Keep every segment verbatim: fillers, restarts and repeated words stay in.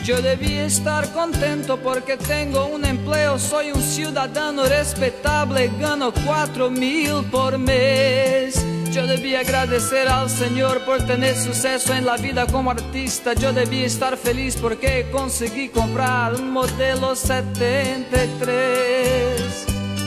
Yo debía estar contento porque tengo un empleo, soy un ciudadano respetable, gano cuatro mil por mes. Yo debía agradecer al Señor por tener suceso en la vida como artista. Yo debía estar feliz porque conseguí comprar un modelo setenta y tres.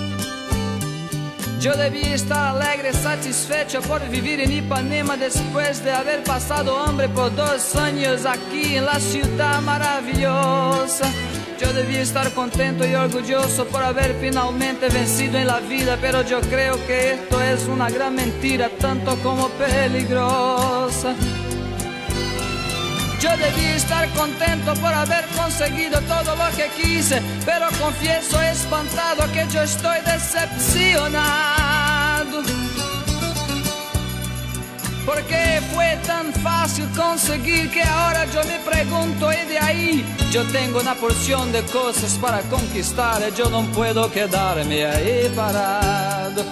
Yo debía estar alegre, satisfecho por vivir en Ipanema después de haber pasado hambre por dos años aquí en la ciudad maravillosa. Yo debía estar contento y orgulloso por haber finalmente vencido en la vida, pero yo creo que esto es una gran mentira, tanto como peligrosa. Yo debía estar contento por haber conseguido todo lo que quise, pero confieso espantado que yo estoy decepcionado. Porque fue tan fácil conseguir que ahora yo me pregunto, y de ahí yo tengo una porción de cosas para conquistar, y yo no puedo quedarme ahí parado.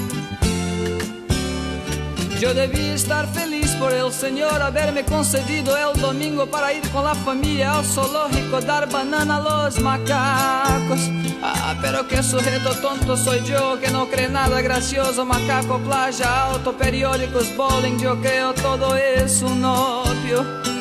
Yo debí estar feliz por el Señor haberme concedido el domingo para ir con la familia al zoológico, dar banana a los macacos. Ah, pero qué sujeto tonto soy yo, que no cree nada gracioso. Macaco, playa, auto, periódicos, bowling, yo creo todo es un opio.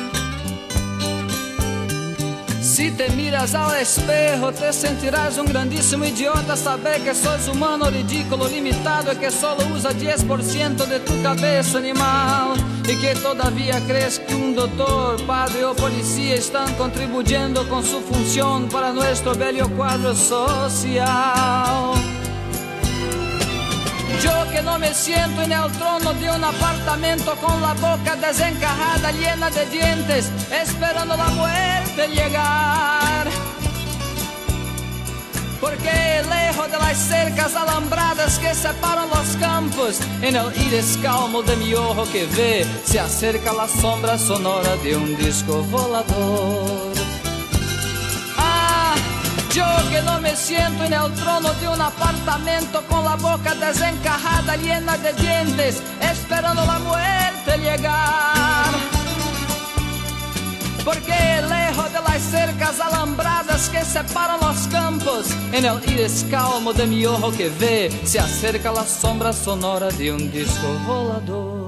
Si te miras al espejo te sentirás un grandísimo idiota, saber que sos humano, ridículo, limitado, y que solo usa diez por ciento de tu cabeza animal, y que todavía crees que un doctor, padre o policía están contribuyendo con su función para nuestro bello cuadro social. Yo que no me siento en el trono de un apartamento con la boca desencajada, llena de dientes, esperando la muerte llegar. Porque lejos de las cercas alambradas que separan los campos, en el iris calmo de mi ojo que ve, se acerca la sombra sonora de un disco volador. Yo que no me siento en el trono de un apartamento con la boca desencajada, llena de dientes, esperando la muerte llegar. Porque lejos de las cercas alambradas que separan los campos, en el iris calmo de mi ojo que ve, se acerca la sombra sonora de un disco volador.